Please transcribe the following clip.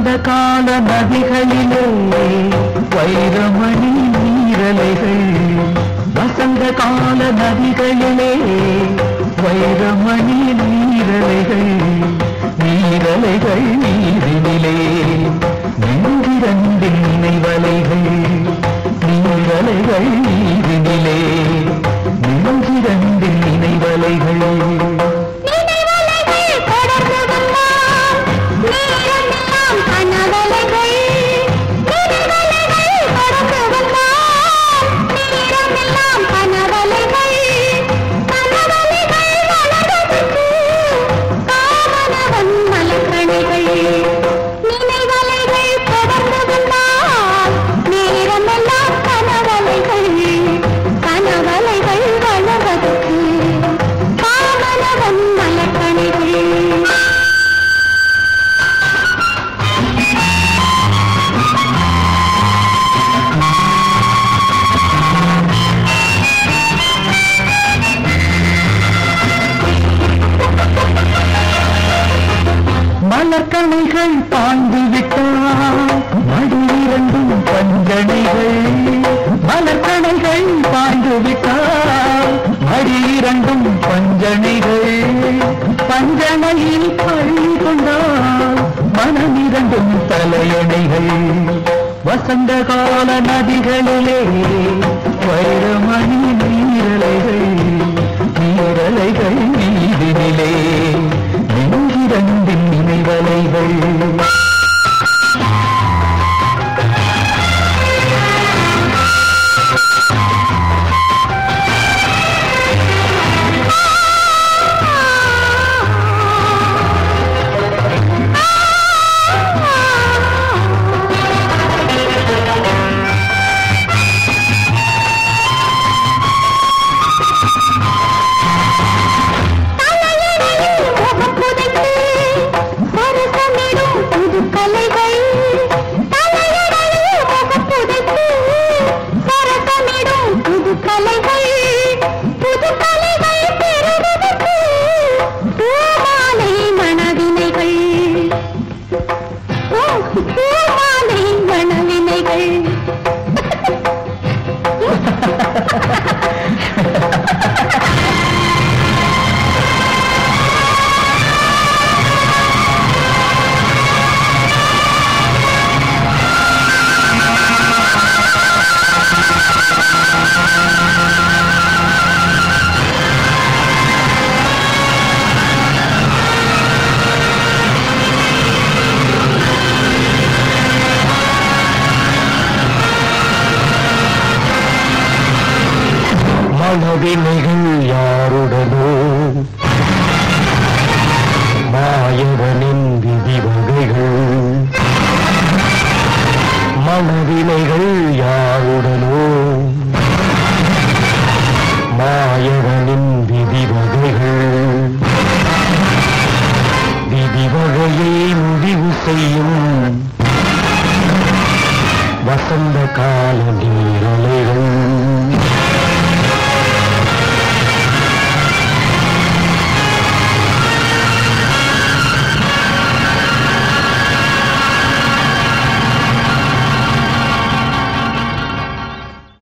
வசந்த கால நதிகளிலே வைரமணி நீரலைகள், வசந்த கால நதிகளிலே வைரமணி நீரலைகள், நீரலைகள் நீரினிலே நெஞ்சிரண்டில் நினைவலைகள், நீரலைகள் நீரினிலே நெஞ்சிரண்டில் நினைவலைகள். மலர்கணைகள் பாய்ந்து விட்டால் மடி இரண்டும் பஞ்சனைகள், மலர்கணைகள் பாய்ந்து விட்டால் மடி இரண்டும் பஞ்சனைகள், பஞ்சனையில் பள்ளி கொண்டால் மனம் இரண்டும் தலையணைகள். வசந்த கால நதிகளிலே வைரமணி நீரலைகள், நீரலைகள் நீரினிலே நெஞ்சிரண்டின் நினைவலைகள். மனவினைகள் யாருடனோ மாயவனின் விதிவகைகள், மனவினைகள் யாருடனோ மாயவனின் விதிவகைகள், விதிவகையை முடிவு செய்யும் வசந்த கால நீர்